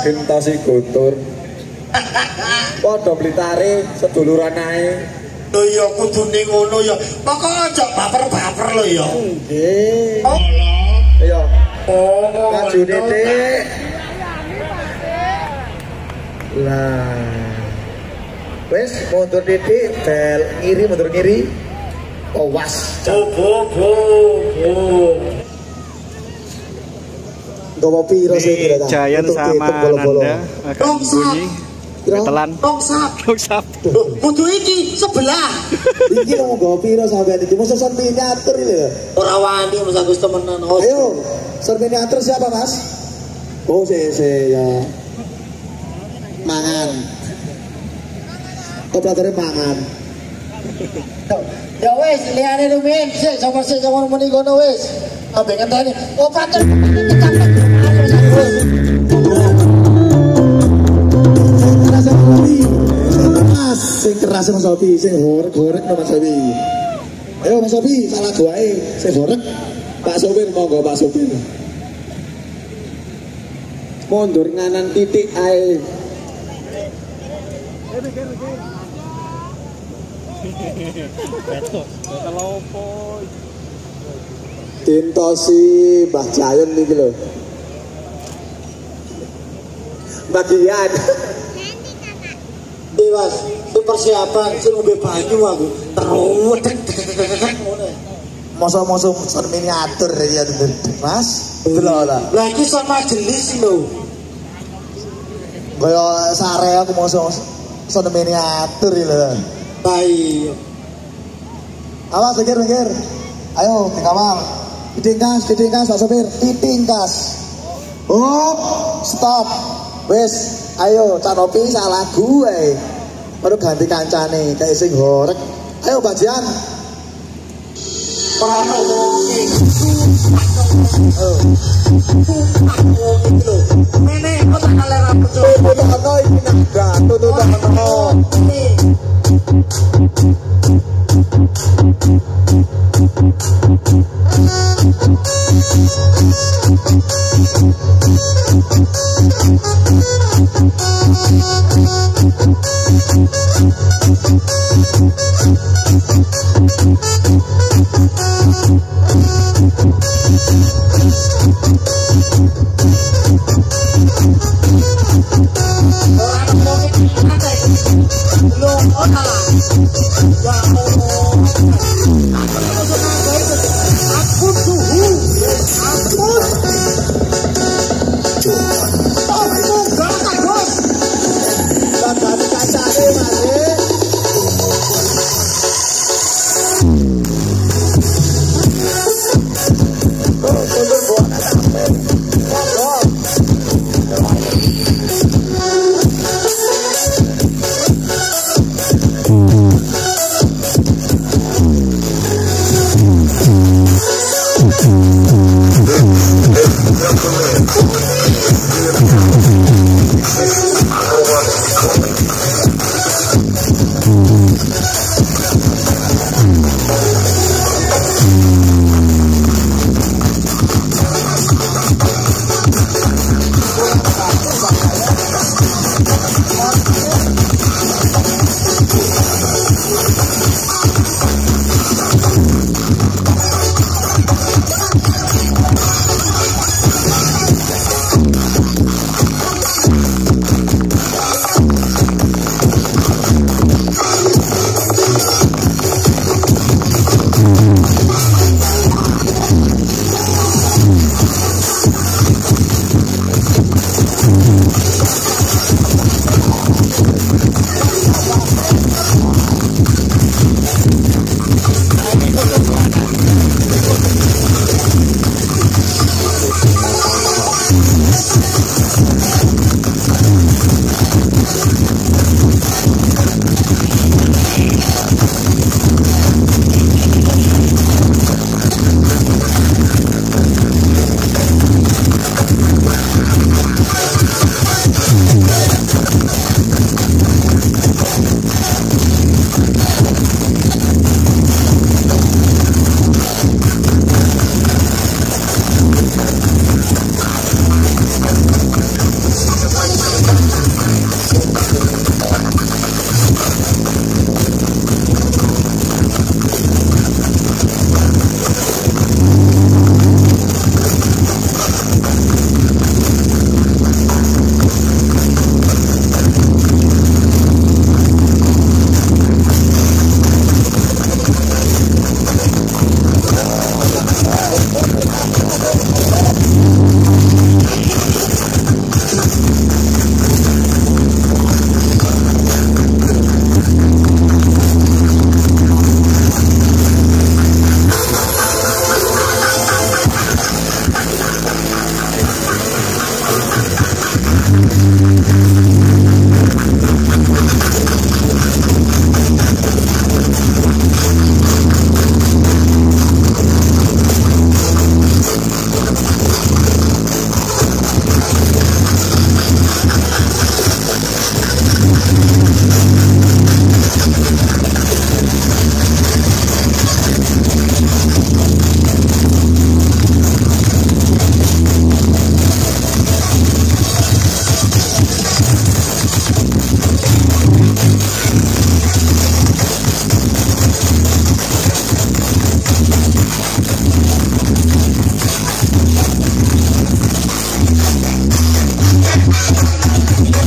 Gentosi Guntur. Padha Blitare seduluran ae. Lho ya kudune ngono ya. Pokoke aja baper-baper lho ya. Nggih. Oh. Iya. Oh, maju Titik. Lah. Wes mundur Titik, bel ngiri mundur ngiri. Awas. Gowo piro sih kira-kira? Jayan sama Nanda akan bunyi ketelan. Tongsap. Kudu iki sebelah. Iki mau gowo piro sampean iki? Mosok son miniatur iki lho. Ora wani Mas Agus temenan. Ayo, son miniatur siapa, Mas? Oh, ya. Mangan. Operatornya mangan. Ya wis, liyane rumen, sik sapa muni ngono wis. Ambek ngenteni. Operator kecampet. Sing keras Mas Sobi, sing horek-horek Mas Sobi. Ayo Mas Sobi, salah goae, sing horek. Pak sopir monggo Pak sopir. Mundur nganan Titik ae. Gentosi Mbah Jayon niki lho. Bagian. Dewas, itu persiapan sing ngombe banyu aku. Terus Mosok-mosok son miniatur ya Mas. Delok ta. lah iki son majelis lho. Kaya sare aku mosok son miniatur lho. Baik. Awas mikir. Ayo dikawal. Ditingkas Pak sopir, ditingkas. Stop. Wes, ayo Canopi salah gue. Baru ganti kancane kayak sing horek. Ayo Bajian. Mene kok tak kalera bejo. Tutup iki nang tutup.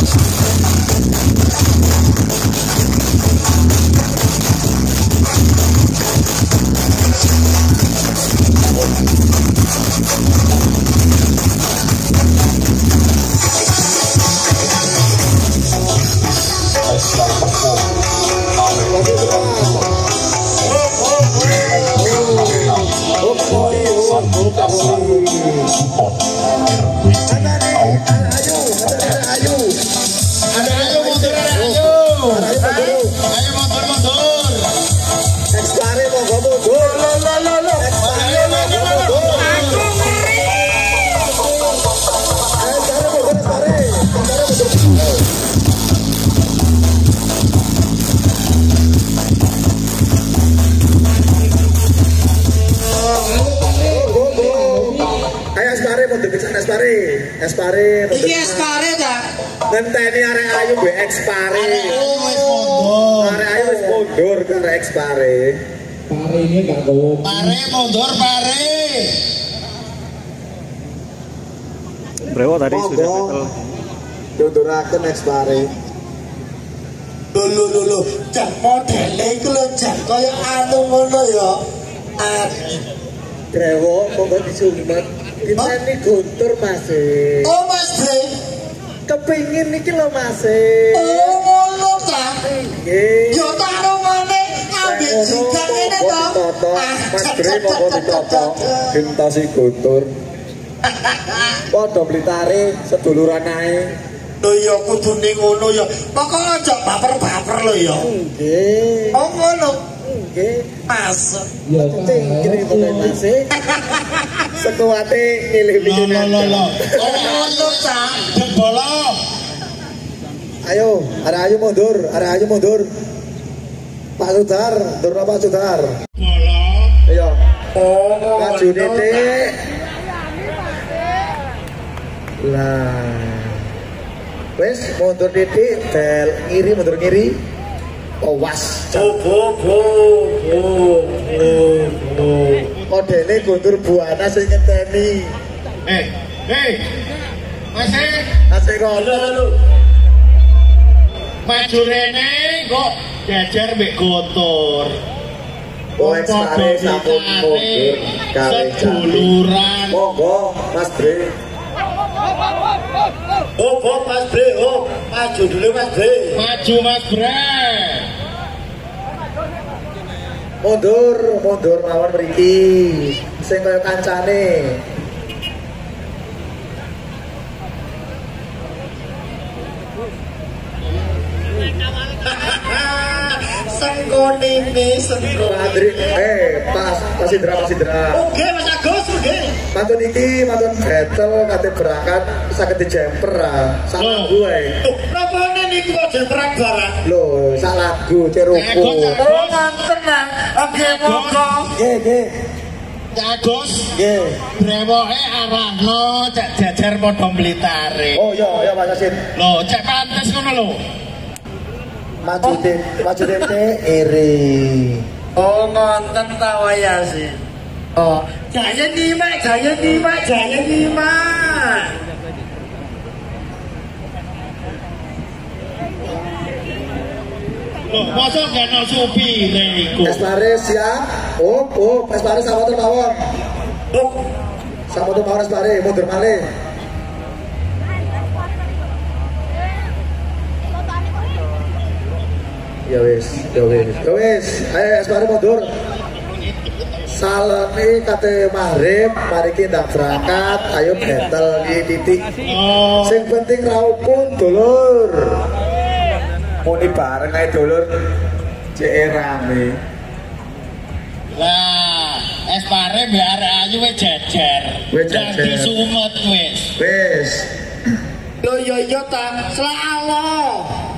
Espare, iki espare ta? ngenteni arek ayu mbek expare. Arek ayu wis mundur ke arek expare. Pare ini gak gowo. Pare mundur pare. Brewo tadi sudah betul. Dunduraken expare. Lho, jak modele iku lho jak kaya anu ngono ya. Brewo monggo disumet. Ini guntur Mas. Oh Mas Bre. Kepingin niki lho Mas. Oh ngono ta? Nggih. Yo tak rungone ambek jika ngene to. Mas Bre monggo ditoto gentosi guntur. Padha blitare seduluran ae. Lho ya kudune ngono ya. Pokoke aja baper-baper lho ya. Nggih. Oh ngono. Nggih. Mas. Ya Tinggi to Mas. Sekuate ngilih-ngilih. Lho. Oh ngono ta? Jebolo. Ayo, arek ayu mundur. Pak Sudar, durna Pak Sudar. Bolo. Ayo. Oh, Maju titik. Lah. Wes mundur titik, bel ngiri mundur ngiri. Awas. Modele guntur buana sing ngenteni. Masih Asik ngono. maju rene kok jajar mbek guntur. Oh, ekspare sampun mundur kali seduluran. Monggo Mas Bre. Oh, Mas Bre, maju dulu Mas Bre. Maju Mas Bre. Mundur mawon mriki. Sing kaya kancane. Sengko. Adri, pas Indra. Oke, Mas Agus, oke. Mantun iki, mantun battle kate berangkat saged dijemper salah gue. Napane niku kok jemperan barang? Lho, sak lagu ceruku. Oh, nganten nang. Oke, monggo. Nggih. Agus, Nggih. brewoke arahno cek jajar padha mlitare. Oh iya Mas Asin. Lho, cek pantes ngono lho. Maju dete iri. Oh, ngonten ta wayase. Oh, jaya nyimak. Loh, masa gak no supire iku? Espare siap. Oh, Espare samoten mawon. Samoten mawon Espare, mundur malih. Ya wis. Ayo Espare mundur. Salane kate maghrib, mari kita berangkat. Ayo battle di titik. Sing penting raupun dulur. Muni bareng ae dulur. Cek rame. Lah, Espare mbek arek ayu wis jajar. Dadi sumet wis. Wis. Lho yo ta, selalu.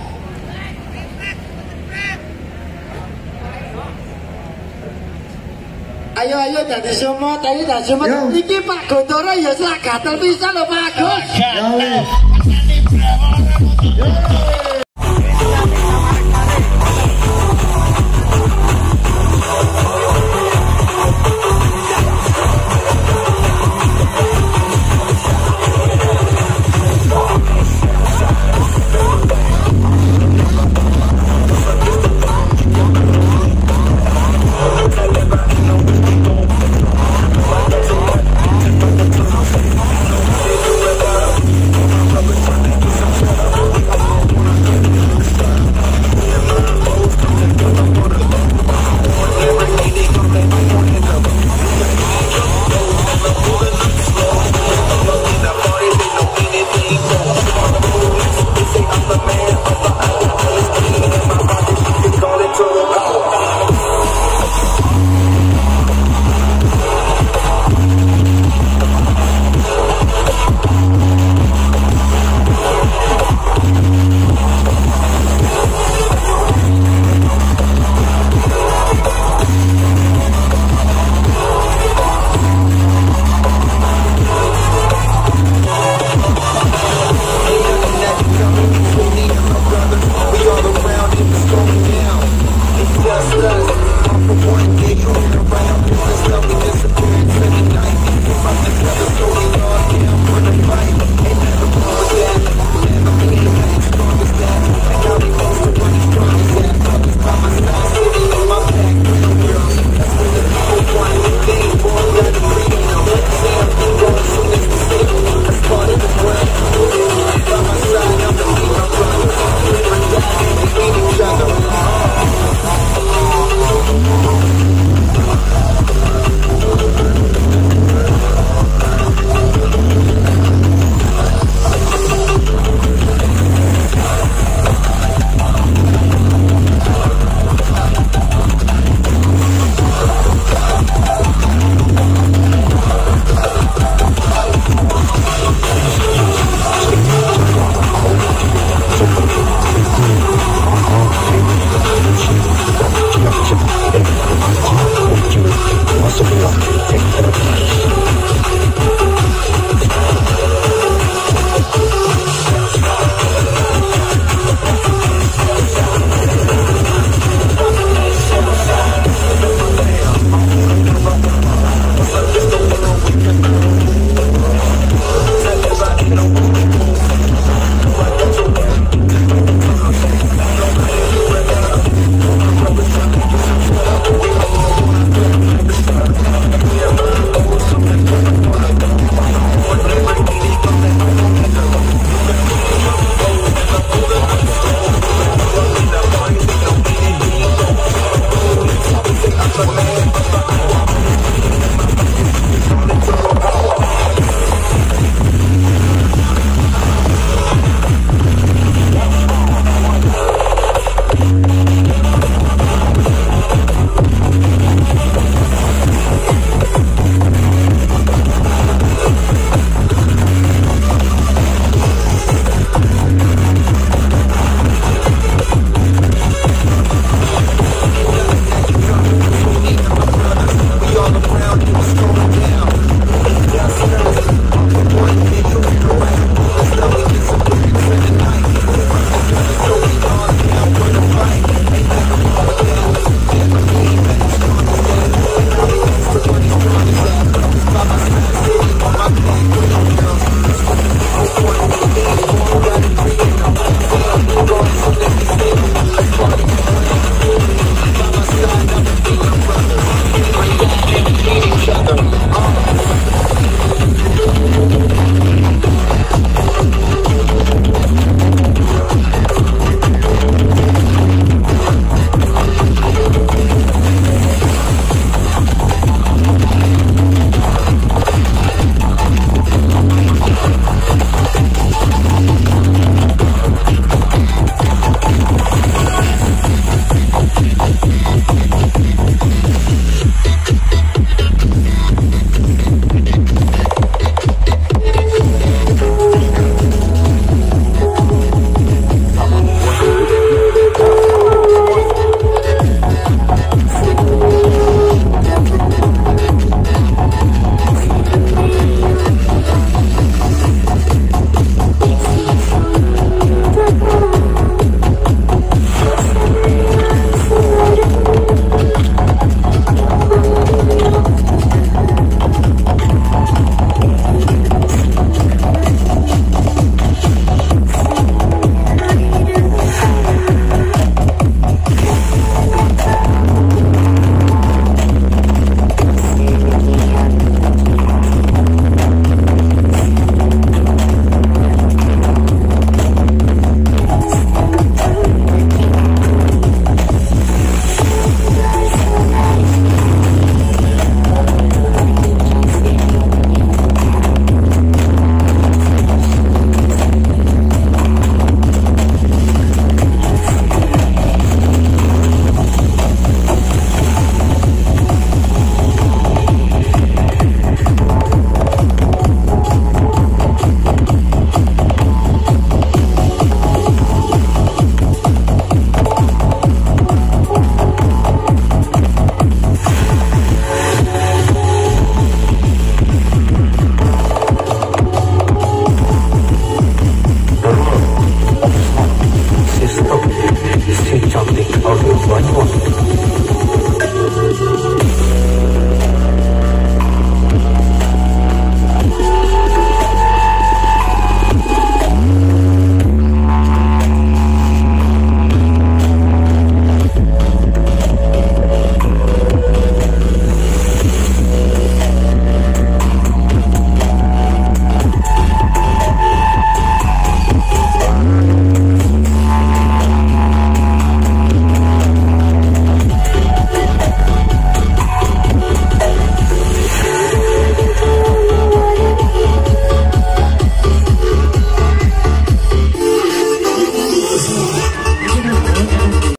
Ayo dadi semua tadi tak semua. Iki Pak Gondoro ya sak gatel pisan lho Pak Agus. Ya wis.